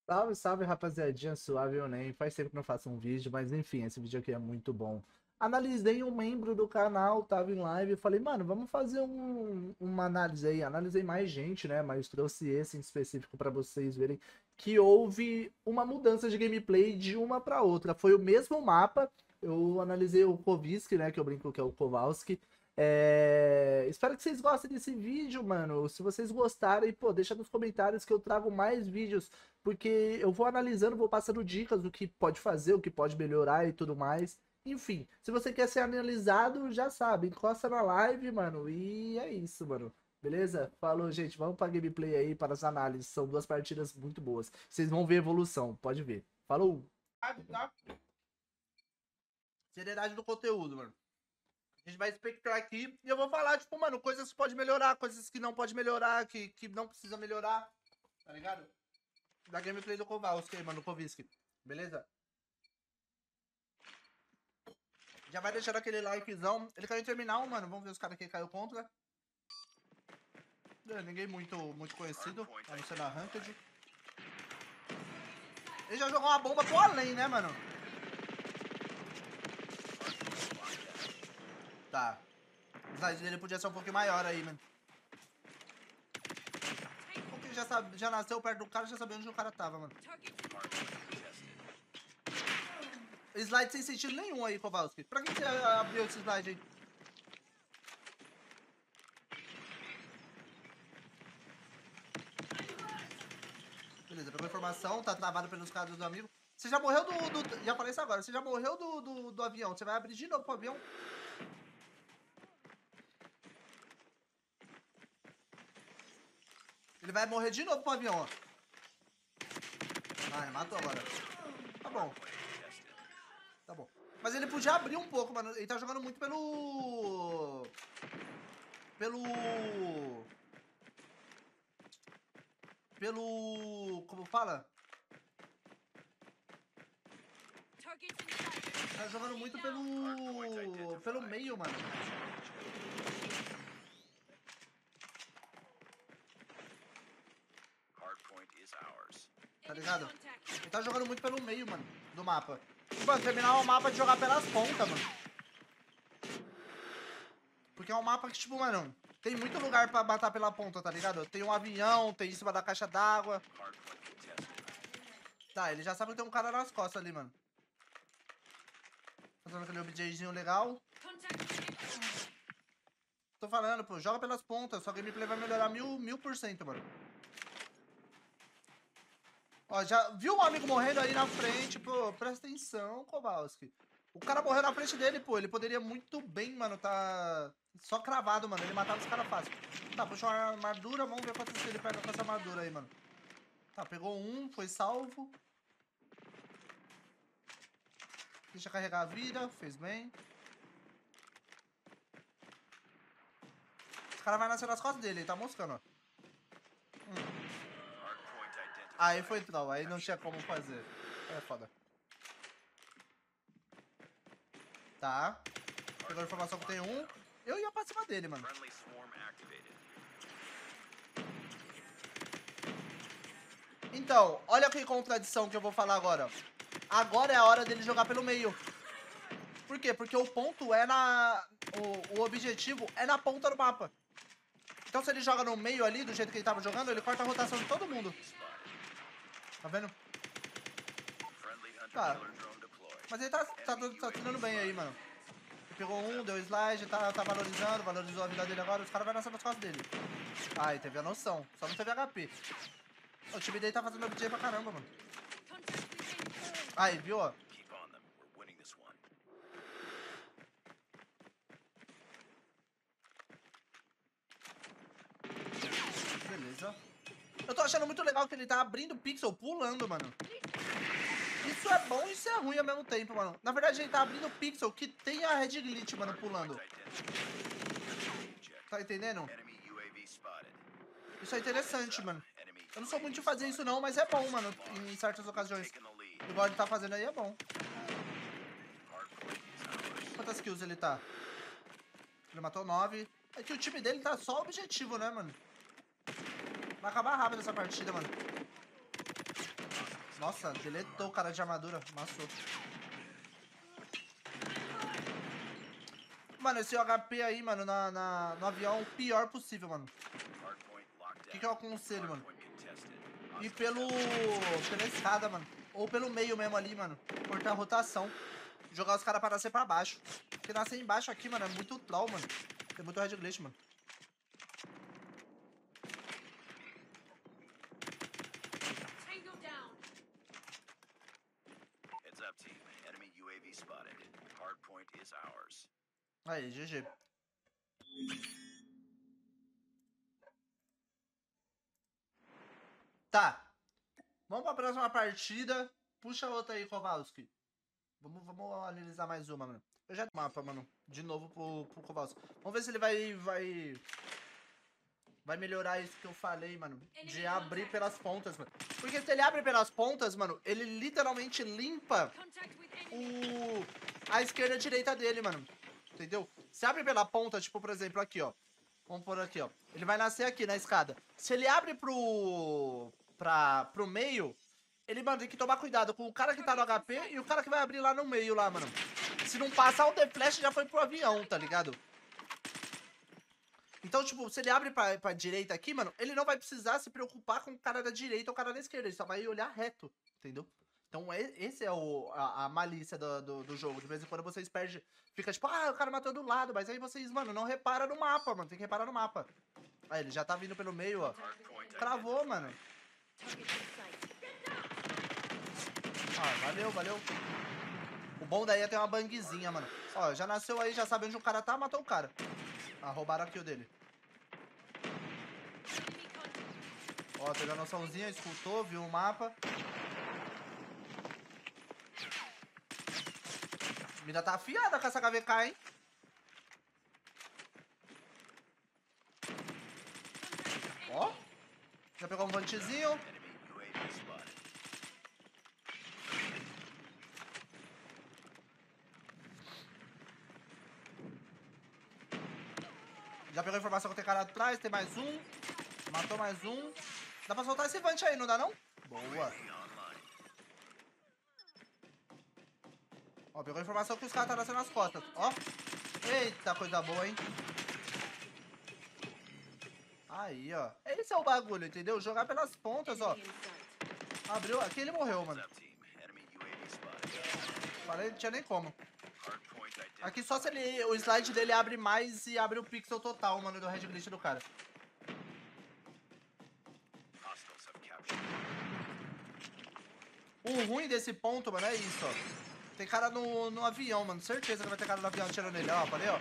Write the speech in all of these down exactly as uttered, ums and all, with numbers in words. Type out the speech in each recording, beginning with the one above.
Salve, salve, rapaziadinha, suave ou nem. Faz tempo que não faço um vídeo, mas enfim, esse vídeo aqui é muito bom. Analisei um membro do canal, tava em live, e falei, mano, vamos fazer um, uma análise aí. Analisei mais gente, né, mas trouxe esse em específico pra vocês verem que houve uma mudança de gameplay de uma pra outra. Foi o mesmo mapa, eu analisei o Koviski, né, que eu brinco que é o Kowalski. É... Espero que vocês gostem desse vídeo, mano. Se vocês gostarem, pô, deixa nos comentários que eu trago mais vídeos, porque eu vou analisando, vou passando dicas do que pode fazer, o que pode melhorar e tudo mais. Enfim, se você quer ser analisado, já sabe, encosta na live, mano, e é isso, mano. Beleza? Falou, gente, vamos pra gameplay aí, para as análises. São duas partidas muito boas. Vocês vão ver evolução, pode ver. Falou! Tá? Seriedade do conteúdo, mano. A gente vai espectrar aqui e eu vou falar, tipo, mano, coisas que pode melhorar, coisas que não pode melhorar, que, que não precisa melhorar, tá ligado? Da gameplay do Kowalski, mano, do Koviski. Beleza? Já vai deixando aquele likezão. Ele caiu em terminal, mano. Vamos ver os caras que caiu contra. É, ninguém muito, muito conhecido, a não ser na Ranked. Ele já jogou uma bomba pro além, né, mano? Tá. O slide dele podia ser um pouquinho maior aí, mano. Porque já, sabe, já nasceu perto do cara, já sabia onde o cara tava, mano. Slide sem sentido nenhum aí, Kowalski. Pra que você abriu esse slide aí? Beleza, pegou informação, tá travado pelos caras do amigo. Você já morreu do, do... Já falei isso agora. Você já morreu do, do, do avião. Você vai abrir de novo pro avião. Ele vai morrer de novo pro avião, ó. Ah, matou agora. Tá bom. Tá bom. Mas ele podia abrir um pouco, mano. Ele tá jogando muito pelo... Pelo... Pelo... Como fala? Tá jogando muito pelo... Pelo meio, mano. Tá ligado? Ele tá jogando muito pelo meio, mano, do mapa. Mano, terminar o mapa de jogar pelas pontas, mano. Porque é um mapa que, tipo, mano, tem muito lugar pra matar pela ponta, tá ligado? Tem um avião, tem em cima da caixa d'água. Tá, ele já sabe que tem um cara nas costas ali, mano. Fazendo aquele objetinho legal. Tô falando, pô, joga pelas pontas. Sua gameplay vai melhorar mil, mil por cento, mano. Ó, já viu um amigo morrendo aí na frente, pô, presta atenção, Kowalski. O cara morreu na frente dele, pô, ele poderia muito bem, mano, tá só cravado, mano, ele matava os caras fácil. Tá, puxou uma armadura, vamos ver quantas que ele pega com essa armadura aí, mano. Tá, pegou um, foi salvo. Deixa carregar a vida, fez bem. Os caras vão nascer nas costas dele, ele tá moscando, ó. Hum. Aí foi troll, aí não tinha como fazer. É foda. Tá. Pegou a informação que tem um. Eu ia pra cima dele, mano. Então, olha que contradição que eu vou falar agora. Agora é a hora dele jogar pelo meio. Por quê? Porque o ponto é na... O, o objetivo é na ponta do mapa. Então se ele joga no meio ali, do jeito que ele tava jogando, ele corta a rotação de todo mundo. Tá vendo? Tá. Mas ele tá, tá, tá tirando bem aí, mano. Ele pegou um, deu slide, tá, tá valorizando, valorizou a vida dele agora. Os caras vão nascer nas costas dele. Ai, teve a noção. Só não teve H P. O time dele tá fazendo objeto pra caramba, mano. Aí, viu, ó? Beleza. Eu tô achando muito legal que ele tá abrindo pixel pulando, mano. Isso é bom e isso é ruim ao mesmo tempo, mano. Na verdade, ele tá abrindo pixel que tem a red glitch, mano, pulando. Tá entendendo? Isso é interessante, mano. Eu não sou muito de fazer isso não, mas é bom, mano, em certas ocasiões. Igual ele tá fazendo aí, é bom. Quantas kills ele tá? Ele matou nove. É que o time dele tá só objetivo, né, mano? Vai acabar rápido essa partida, mano. Nossa, deletou o cara de armadura. Massou. Mano, esse H P aí, mano, na, na, no avião é o pior possível, mano. O que, que eu aconselho, mano? Ir pelo... pela escada, mano. Ou pelo meio mesmo ali, mano. Cortar a rotação. Jogar os caras pra nascer pra baixo. Porque nascer embaixo aqui, mano, é muito troll, mano. Tem muito red glitch, mano. Aí, G G. Tá. Vamos pra próxima partida. Puxa outra aí, Kowalski. Vamos, vamos analisar mais uma, mano. Eu já tenho mapa, mano. De novo pro, pro Kowalski. Vamos ver se ele vai, vai... Vai melhorar isso que eu falei, mano. De abrir pelas pontas, mano. Porque se ele abre pelas pontas, mano, ele literalmente limpa o... a esquerda e a direita dele, mano. Entendeu? Se abre pela ponta, tipo, por exemplo, aqui, ó. Vamos por aqui, ó. Ele vai nascer aqui na escada. Se ele abre pro... Pra... pro meio, ele, mano, tem que tomar cuidado com o cara que tá no H P e o cara que vai abrir lá no meio, lá, mano. Se não passar o The Flash, já foi pro avião, tá ligado? Então, tipo, se ele abre pra, pra direita aqui, mano, ele não vai precisar se preocupar com o cara da direita ou o cara da esquerda. Ele só vai olhar reto, entendeu? Então, é, esse é o, a, a malícia do, do, do jogo. De vez em quando vocês perdem... Fica tipo, ah, o cara matou do lado. Mas aí vocês, mano, não repara no mapa, mano. Tem que reparar no mapa. Aí, ele já tá vindo pelo meio, ó. Travou, mano. Ah, valeu, valeu. O bom daí é ter uma bangzinha, mano. Ó, já nasceu aí, já sabe onde o cara tá, matou o cara. Ah, roubaram a kill dele. Ó, teve a noçãozinha, escutou, viu o mapa. A mina tá afiada com essa H V K, hein? Ó. Já pegou um vantezinho. Já pegou a informação que tem cara atrás, tem mais um. Matou mais um. Dá pra soltar esse vante aí, não dá não? Boa. Ó, pegou a informação que os caras tá nascendo nas costas. Ó. Eita, coisa boa, hein? Aí, ó. Esse é o bagulho, entendeu? Jogar pelas pontas, ó. Abriu. Aqui ele morreu, mano. Falei, não tinha nem como. Aqui só se ele, o slide dele abre mais e abre o pixel total, mano, do red glitch do cara. O ruim desse ponto, mano, é isso, ó. Tem cara no, no avião, mano. Certeza que vai ter cara no avião atirando nele. Ó, falei, ó.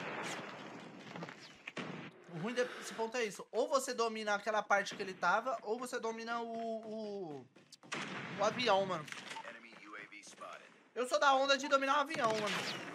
O ruim desse ponto é isso. Ou você domina aquela parte que ele tava, ou você domina o... O, o avião, mano. Eu sou da onda de dominar o avião, mano.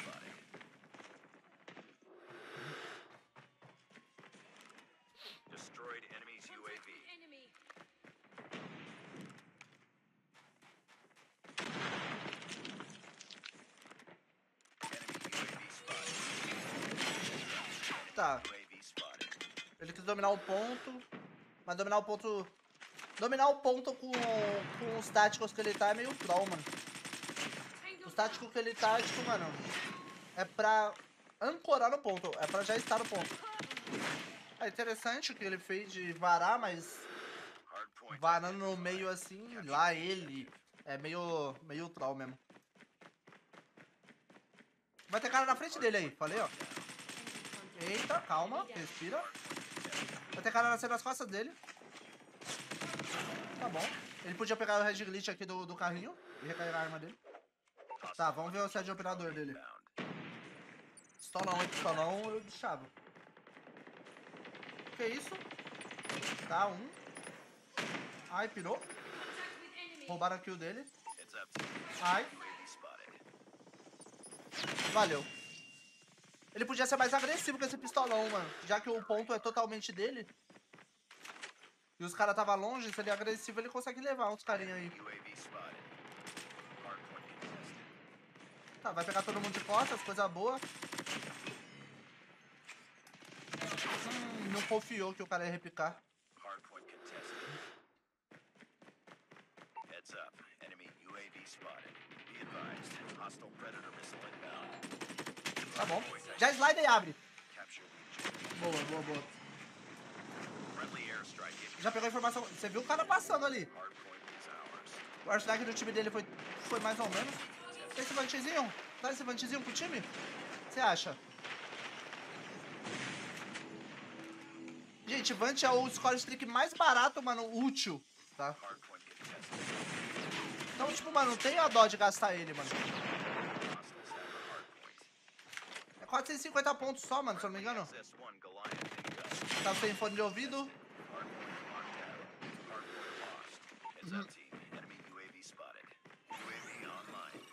Tá. Ele quis dominar o ponto, mas dominar o ponto... Dominar o ponto com, com os táticos que ele tá é meio troll, mano. Os táticos que ele tá, tipo, mano, é pra ancorar no ponto, é pra já estar no ponto. É interessante o que ele fez de varar, mas varando no meio assim, lá ele é meio, meio troll mesmo. Vai ter cara na frente dele aí, falei, ó. Eita, calma, respira. Vai ter cara nascendo nas costas dele. Tá bom. Ele podia pegar o red glitch aqui do, do carrinho e recarregar a arma dele. Tá, vamos ver o set de operador dele. Pistolão, hein? Pistolão eu deixava. Que isso? Tá, um. Ai, pirou. Roubaram a kill dele. Ai. Valeu. Ele podia ser mais agressivo com esse pistolão, mano. Já que o ponto é totalmente dele. E os caras tava longe, se ele é agressivo, ele consegue levar uns carinha aí. Tá, vai pegar todo mundo de costas, coisa boa. Hum, não confiou que o cara ia repicar. Heads up. Enemy U A V spotted. Be advised. Hostile Predator missile inbound. Tá bom. Já slide e abre. Capture the objective. Boa, boa, boa. Friendly airstrike. Já pegou a informação. Você viu o cara passando ali. Hardpoint is ours. O airstrike do time dele foi, foi mais ou menos. Tem esse vantezinho? Dá esse vantezinho pro time? O que você acha? Gente, Vant é o score streak mais barato, mano, útil, tá? Hardpoint getting tested. Então, tipo, mano, não tem a dó de gastar ele, mano. Hostiles have the hardpoint. É quatrocentos e cinquenta pontos só, mano, se eu não me engano. S S one Goliath inbound. Tá sem fone de ouvido. Hardpoint locked out. Hardpoint lost. Heads up, team. Enemy U A V spotted. U A V online.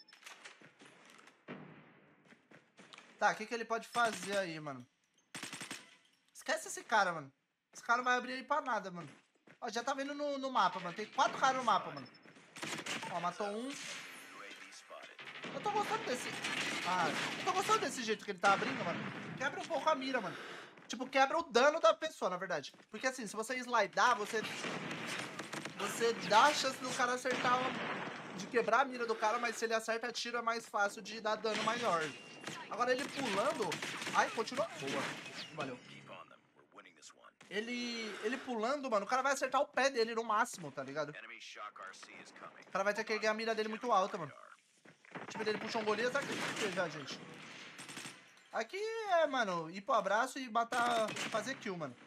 Tá, o que, que ele pode fazer aí, mano? Esquece esse cara, mano. Esse cara não vai abrir aí pra nada, mano. Ó, já tá vendo no, no mapa, mano. Tem quatro caras no mapa, mano. Ó, matou um. U A V spotted. Eu tô gostando desse... Ah, eu tô gostando desse jeito que ele tá abrindo, mano. Quebra um pouco a mira, mano. Tipo, quebra o dano da pessoa, na verdade. Porque assim, se você slidar, você... Você dá a chance do cara acertar... De quebrar a mira do cara, mas se ele acerta tiro é mais fácil de dar dano maior. Agora ele pulando... Ai, continua. Boa. Valeu. Keep on them. We're winning this one. Ele, ele pulando, mano, o cara vai acertar o pé dele no máximo, tá ligado? Enemy shock R C is coming. O cara vai ter que erguer a mira dele muito alta, mano. O time dele puxou um Golias, aqui já, gente. Aqui é, mano, ir pro abraço e matar, fazer kill, mano.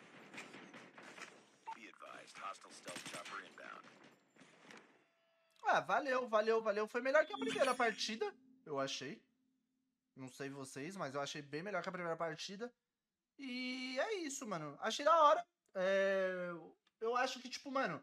Be advised. Hostile stealth chopper inbound. Ah, valeu, valeu, valeu. Foi melhor que a primeira partida, eu achei. Não sei vocês, mas eu achei bem melhor que a primeira partida. E é isso, mano. Achei da hora. É... Eu acho que, tipo, mano,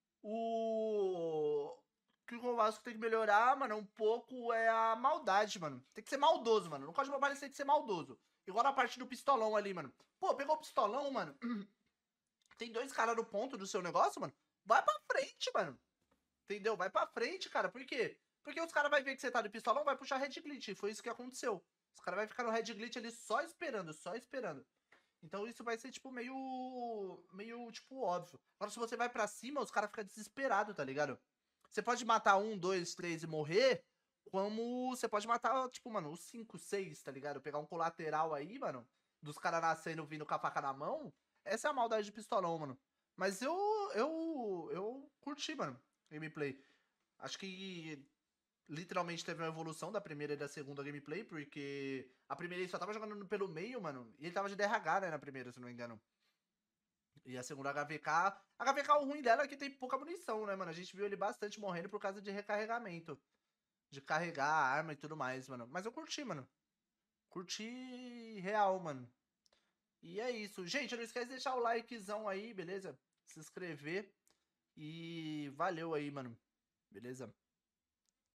o... que o Vasco tem que melhorar, mano, um pouco é a maldade, mano. Tem que ser maldoso, mano. No Código Mobile você tem que ser maldoso. Igual na parte do pistolão ali, mano. Pô, pegou o pistolão, mano. Tem dois caras no ponto do seu negócio, mano. Vai pra frente, mano. Entendeu? Vai pra frente, cara. Por quê? Porque os caras vão ver que você tá de pistolão, vai puxar Red Glitch. E foi isso que aconteceu. Os caras vão ficar no Red Glitch ali só esperando, só esperando. Então isso vai ser, tipo, meio... Meio, tipo, óbvio. Agora, se você vai pra cima, os caras ficam desesperados, tá ligado? Você pode matar um, dois, três e morrer, como você pode matar, tipo, mano, os cinco, seis, tá ligado? Pegar um colateral aí, mano, dos caras nascendo vindo com a faca na mão. Essa é a maldade de pistolão, mano. Mas eu, eu, eu curti, mano, gameplay. Acho que literalmente teve uma evolução da primeira e da segunda gameplay, porque a primeira ele só tava jogando pelo meio, mano, e ele tava de D R H, né, na primeira, se não me engano. E a segunda H V K, a H V K o ruim dela é que tem pouca munição, né, mano? A gente viu ele bastante morrendo por causa de recarregamento. De carregar a arma e tudo mais, mano. Mas eu curti, mano. Curti real, mano. E é isso. Gente, não esquece de deixar o likezão aí, beleza? Se inscrever. E valeu aí, mano. Beleza?